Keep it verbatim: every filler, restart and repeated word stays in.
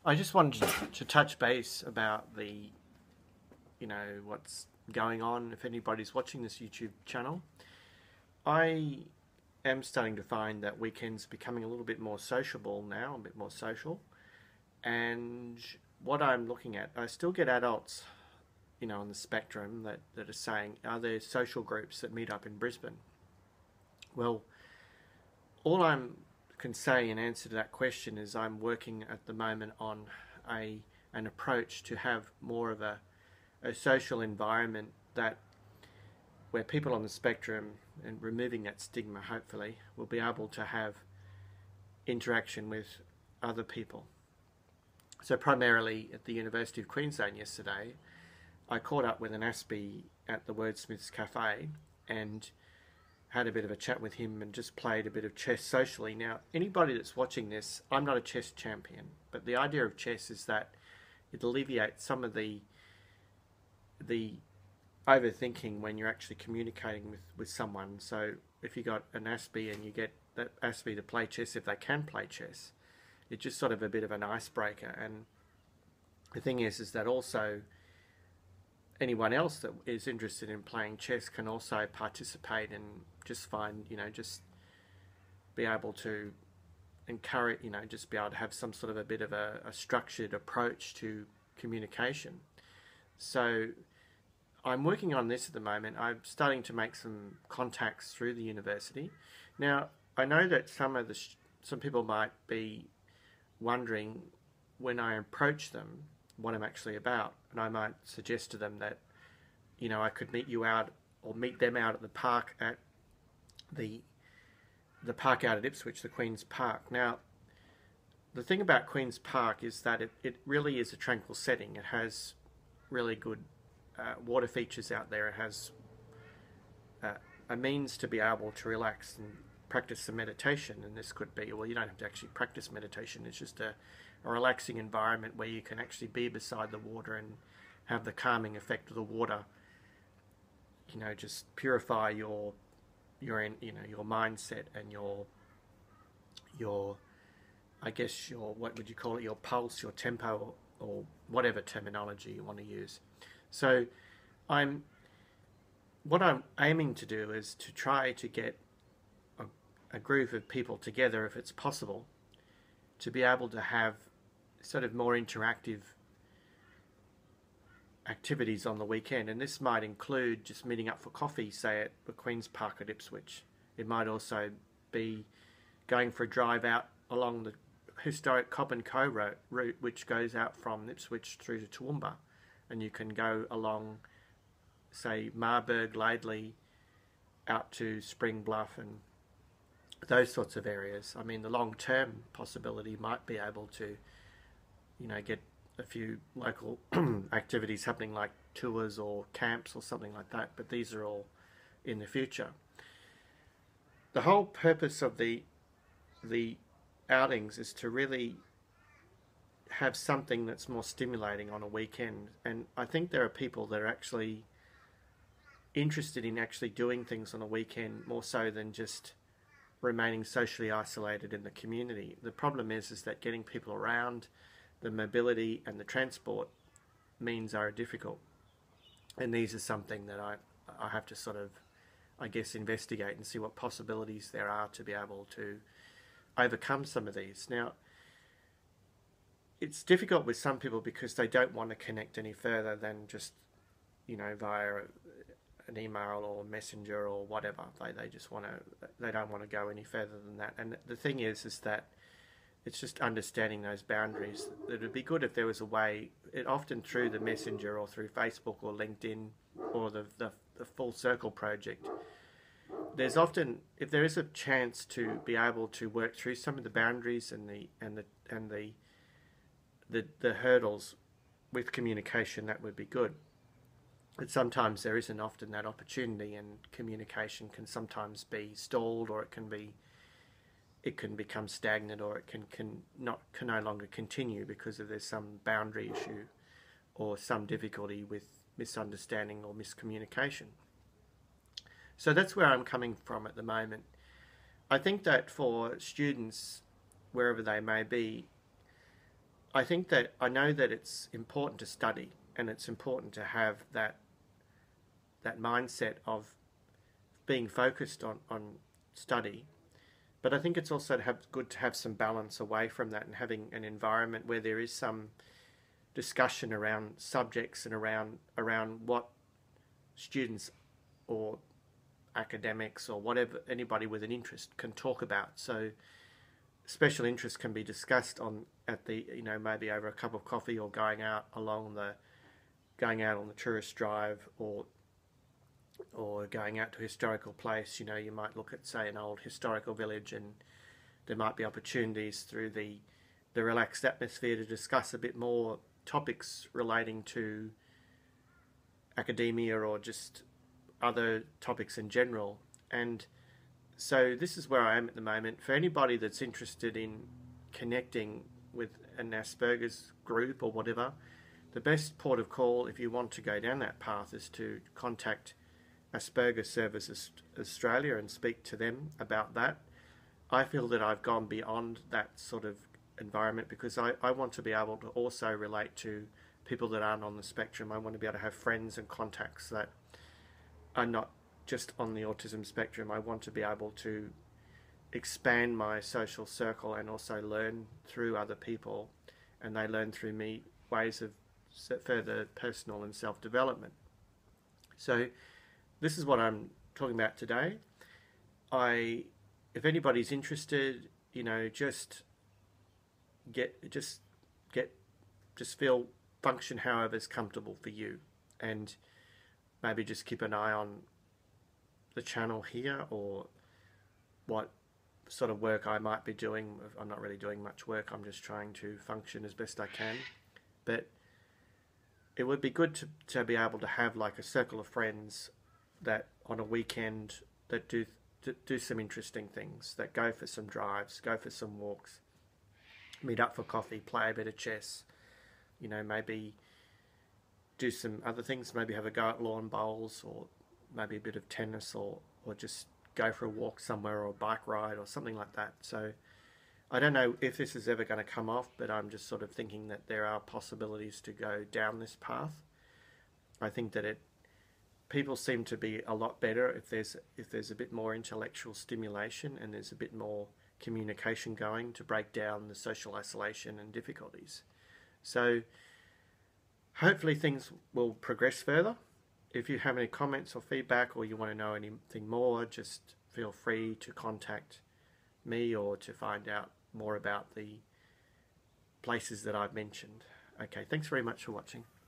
I just wanted to, to touch base about the, you know, what's going on. If anybody's watching this YouTube channel, I am starting to find that weekends are becoming a little bit more sociable now, a bit more social. And what I'm looking at, I still get adults, you know, on the spectrum that, that are saying, are there social groups that meet up in Brisbane? Well, all I can say in answer to that question is I'm working at the moment on a an approach to have more of a, a social environment that where people on the spectrum, and removing that stigma hopefully, will be able to have interaction with other people. So primarily at the University of Queensland yesterday, I caught up with an Aspie at the Wordsmiths Cafe and had a bit of a chat with him and just played a bit of chess socially. Now, anybody that's watching this, I'm not a chess champion, but the idea of chess is that it alleviates some of the the overthinking when you're actually communicating with, with someone. So if you got an Aspie and you get that Aspie to play chess, if they can play chess, it's just sort of a bit of an icebreaker. And the thing is, is that also anyone else that is interested in playing chess can also participate and just find, you know, just be able to encourage, you know, just be able to have some sort of a bit of a, a structured approach to communication. So I'm working on this at the moment. I'm starting to make some contacts through the university. Now, I know that some of the some people might be wondering when I approach them what I'm actually about, and I might suggest to them that, you know, I could meet you out or meet them out at the park at the the park out at Ipswich, the Queen's Park. Now, the thing about Queen's Park is that it, it really is a tranquil setting. It has really good uh, water features out there. It has uh, a means to be able to relax and practice some meditation, and this could be, well, you don't have to actually practice meditation. It's just a, a relaxing environment where you can actually be beside the water and have the calming effect of the water, you know, just purify your your you know your mindset and your your I guess your, what would you call it, your pulse, your tempo, or, or whatever terminology you want to use. So I'm what I'm aiming to do is to try to get a, a group of people together, if it's possible, to be able to have sort of more interactive activities on the weekend. And this might include just meeting up for coffee, say at the Queen's Park at Ipswich. It might also be going for a drive out along the historic Cobb and Co route, which goes out from Ipswich through to Toowoomba, and you can go along, say, Marburg, Laidley, out to Spring Bluff and those sorts of areas. I mean, the long-term possibility might be able to, you know, get a few local activities happening, like tours or camps or something like that, but these are all in the future. The whole purpose of the the outings is to really have something that's more stimulating on a weekend, and I think there are people that are actually interested in actually doing things on a weekend more so than just remaining socially isolated in the community. The problem is is that getting people around, the mobility and the transport means are difficult, and these are something that I I have to sort of, I guess, investigate and see what possibilities there are to be able to overcome some of these. Now, it's difficult with some people because they don't want to connect any further than just, you know, via an email or messenger or whatever. They they just want to, they don't want to go any further than that. And the thing is, is that it's just understanding those boundaries. It would be good if there was a way, it often through the messenger or through Facebook or LinkedIn or the, the, the Full Circle project, there's often, if there is a chance to be able to work through some of the boundaries and the and the and the the, the hurdles with communication, that would be good. But sometimes there isn't often that opportunity, and communication can sometimes be stalled, or it can be it can become stagnant, or it can, can not can no longer continue because of there's some boundary issue or some difficulty with misunderstanding or miscommunication. So that's where I'm coming from at the moment. I think that for students, wherever they may be, I think that I know that it's important to study, and it's important to have that that mindset of being focused on, on study. But I think it's also to have, good to have some balance away from that and having an environment where there is some discussion around subjects and around around what students or academics or whatever, anybody with an interest can talk about. So special interests can be discussed on at the, you know, maybe over a cup of coffee or going out along the going out on the tourist drive, or or going out to a historical place. You know, you might look at, say, an old historical village, and there might be opportunities through the the relaxed atmosphere to discuss a bit more topics relating to academia or just other topics in general. And so this is where I am at the moment. For anybody that's interested in connecting with an Asperger's group or whatever, the best port of call if you want to go down that path is to contact Asperger's Services Australia and speak to them about that. I feel that I've gone beyond that sort of environment because I, I want to be able to also relate to people that aren't on the spectrum. I want to be able to have friends and contacts that are not just on the autism spectrum. I want to be able to expand my social circle and also learn through other people, and they learn through me ways of further personal and self-development. So this is what I'm talking about today. I, if anybody's interested, you know, just get, just get, just feel, function however's comfortable for you, and maybe just keep an eye on the channel here or what sort of work I might be doing. I'm not really doing much work. I'm just trying to function as best I can. But it would be good to, to be able to have like a circle of friends that on a weekend that do do some interesting things, that go for some drives, go for some walks, meet up for coffee, play a bit of chess, you know, maybe do some other things, maybe have a go at lawn bowls, or maybe a bit of tennis, or, or just go for a walk somewhere, or a bike ride or something like that. So I don't know if this is ever going to come off, but I'm just sort of thinking that there are possibilities to go down this path. I think that it people seem to be a lot better if there's if there's a bit more intellectual stimulation and there's a bit more communication going to break down the social isolation and difficulties. So hopefully things will progress further. If you have any comments or feedback, or you want to know anything more, just feel free to contact me or to find out more about the places that I've mentioned. Okay, thanks very much for watching.